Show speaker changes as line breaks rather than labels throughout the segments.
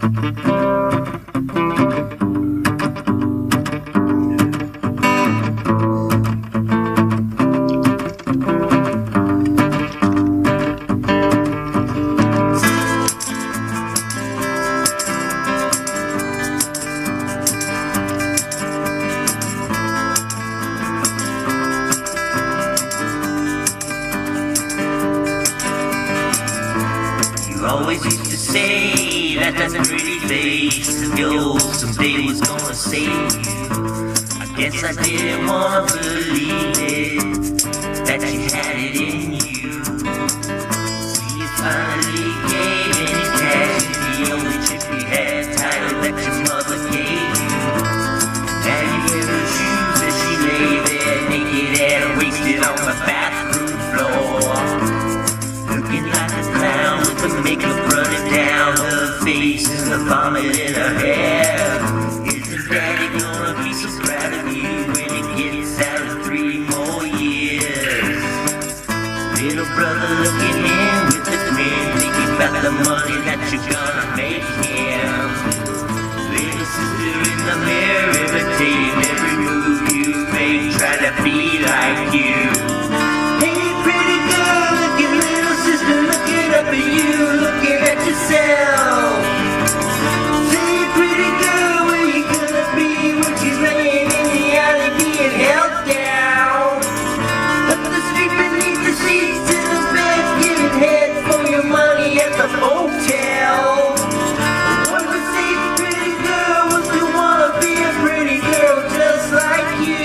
Always used to say that that's a pretty face of yours someday was gonna save you. I guess I didn't wanna believe it, that you had it in you. You finally gave any cash, the only chip you had, title that your mother gave you. Now you wear the shoes that she lay there naked and wasted on the bathroom floor, looking like a clown with the makeup running down her face and the vomit in her hair. Isn't daddy gonna be so proud of you when he gets out of 3 more years? Little brother looking in with a grin, thinking about the money that you're gonna make him. Little sister in the mirror, imitating every move you make, try to be like you. Hey pretty girl, looking little sister, looking up at you, looking at yourself. Say pretty girl, where you gonna be when she's laying in the alley being held down? Up the street beneath the sheets in the bed, getting head for your money at the hotel. What was say pretty girl, was to wanna be a pretty girl just like you.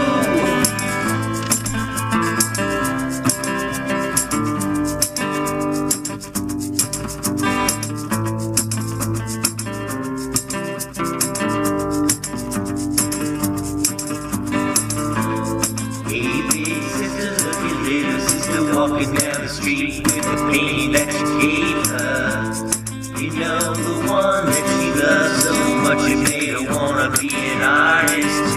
Hey big sister, looking little sister, walking down the street with the painting that you gave her. You know, the one that she loves so much, it made her wanna be an artist